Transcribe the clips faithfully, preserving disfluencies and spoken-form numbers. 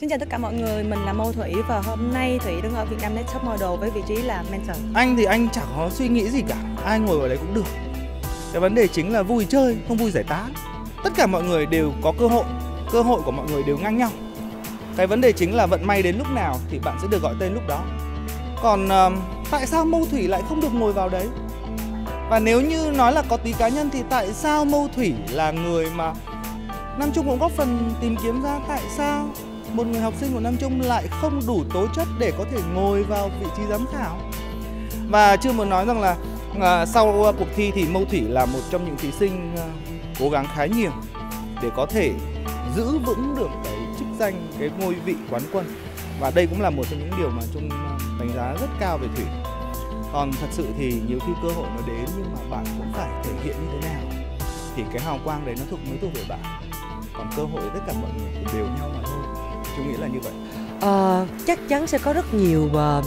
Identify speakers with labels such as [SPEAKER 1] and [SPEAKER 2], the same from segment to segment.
[SPEAKER 1] Xin chào tất cả mọi người, mình là Mâu Thủy và hôm nay Thủy đứng ở Việt Nam Next Top Model với vị trí là mentor.
[SPEAKER 2] Anh thì anh chẳng có suy nghĩ gì cả, ai ngồi vào đấy cũng được. Cái vấn đề chính là vui chơi, không vui giải tán. Tất cả mọi người đều có cơ hội, cơ hội của mọi người đều ngang nhau. Cái vấn đề chính là vận may đến lúc nào thì bạn sẽ được gọi tên lúc đó. Còn uh, tại sao Mâu Thủy lại không được ngồi vào đấy? Và nếu như nói là có tí cá nhân thì tại sao Mâu Thủy là người mà Nam Trung cũng góp phần tìm kiếm ra tại sao một người học sinh của Nam Trung lại không đủ tố chất để có thể ngồi vào vị trí giám khảo. Và chưa muốn nói rằng là à, sau cuộc thi thì Mâu Thủy là một trong những thí sinh à, cố gắng khá nhiều để có thể giữ vững được cái chức danh, cái ngôi vị quán quân. Và đây cũng là một trong những điều mà Trung đánh giá rất cao về Thủy. Còn thật sự thì nhiều khi cơ hội nó đến nhưng mà bạn cũng phải thể hiện như thế nào thì cái hào quang đấy nó thuộc mới thuộc về bạn. Còn cơ hội tất cả mọi người cũng đều nhau mà thôi. Trung nghĩ là như vậy.
[SPEAKER 3] Ờ, chắc chắn sẽ có rất nhiều uh,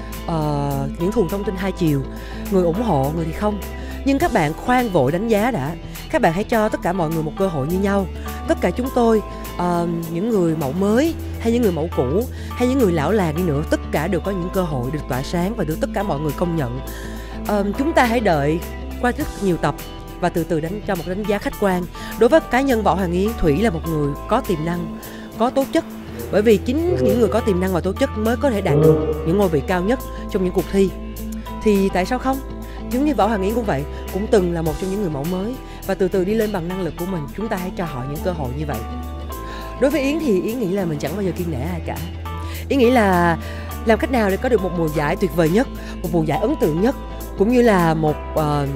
[SPEAKER 3] uh, những luồng thông tin hai chiều. Người ủng hộ, người thì không. Nhưng các bạn khoan vội đánh giá đã. Các bạn hãy cho tất cả mọi người một cơ hội như nhau. Tất cả chúng tôi, uh, những người mẫu mới hay những người mẫu cũ hay những người lão làng đi nữa, tất cả đều có những cơ hội được tỏa sáng và được tất cả mọi người công nhận. uh, Chúng ta hãy đợi qua rất nhiều tập và từ từ đánh cho một đánh giá khách quan. Đối với cá nhân Võ Hoàng Yến, Thủy là một người có tiềm năng, có tố chất. Bởi vì chính những người có tiềm năng và tố chất mới có thể đạt được những ngôi vị cao nhất trong những cuộc thi. Thì tại sao không? Giống như Võ Hoàng Yến cũng vậy, cũng từng là một trong những người mẫu mới và từ từ đi lên bằng năng lực của mình. Chúng ta hãy cho họ những cơ hội như vậy. Đối với Yến thì Yến nghĩ là mình chẳng bao giờ kiêng nể ai cả. Yến nghĩ là làm cách nào để có được một mùa giải tuyệt vời nhất, một mùa giải ấn tượng nhất, cũng như là một uh,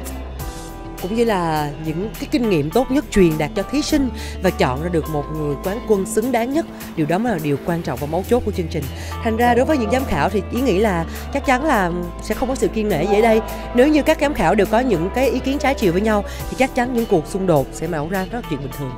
[SPEAKER 3] cũng như là những cái kinh nghiệm tốt nhất truyền đạt cho thí sinh và chọn ra được một người quán quân xứng đáng nhất. Điều đó mới là điều quan trọng và mấu chốt của chương trình. Thành ra đối với những giám khảo thì Yến nghĩ là chắc chắn là sẽ không có sự kiêng nể gì ở đây. Nếu như các giám khảo đều có những cái ý kiến trái chiều với nhau thì chắc chắn những cuộc xung đột sẽ nổ ra, rất là chuyện bình thường.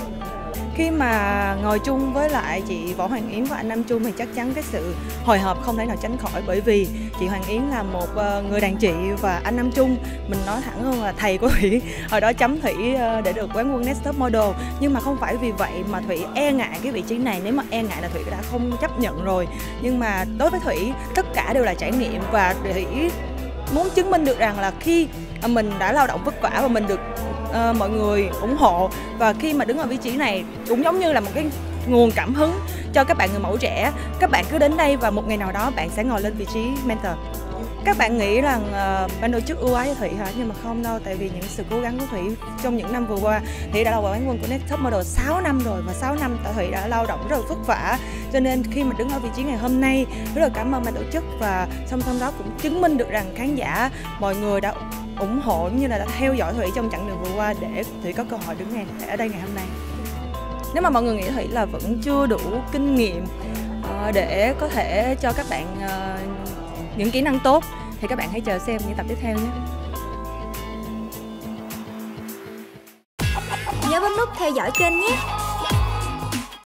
[SPEAKER 1] Khi mà ngồi chung với lại chị Võ Hoàng Yến và anh Nam Trung thì chắc chắn cái sự hồi hộp không thể nào tránh khỏi, bởi vì chị Hoàng Yến là một người đàn chị và anh Nam Trung mình nói thẳng hơn là thầy của Thủy hồi đó chấm Thủy để được quán quân Next Top Model. Nhưng mà không phải vì vậy mà Thủy e ngại cái vị trí này. Nếu mà e ngại là Thủy đã không chấp nhận rồi. Nhưng mà đối với Thủy tất cả đều là trải nghiệm và Thủy muốn chứng minh được rằng là khi mình đã lao động vất vả và mình được uh, mọi người ủng hộ, và khi mà đứng ở vị trí này cũng giống như là một cái nguồn cảm hứng cho các bạn người mẫu trẻ. Các bạn cứ đến đây và một ngày nào đó bạn sẽ ngồi lên vị trí mentor. Các bạn nghĩ rằng uh, ban tổ chức ưu ái cho Thủy hả? Nhưng mà không đâu, tại vì những sự cố gắng của Thủy trong những năm vừa qua. Thủy đã là quán quân của Next Top Model sáu năm rồi, và sáu năm Thủy đã lao động rất là vất vả. Cho nên khi mà đứng ở vị trí ngày hôm nay, rất là cảm ơn ban tổ chức, và song song đó cũng chứng minh được rằng khán giả, mọi người đã ủng hộ như là đã theo dõi Thủy trong chặng đường vừa qua để Thủy có cơ hội đứng ngày ở đây ngày hôm nay. Nếu mà mọi người nghĩ Thủy là vẫn chưa đủ kinh nghiệm uh, để có thể cho các bạn uh, những kỹ năng tốt thì các bạn hãy chờ xem những tập tiếp theo nhé.
[SPEAKER 4] Nhớ bấm nút theo dõi kênh nhé.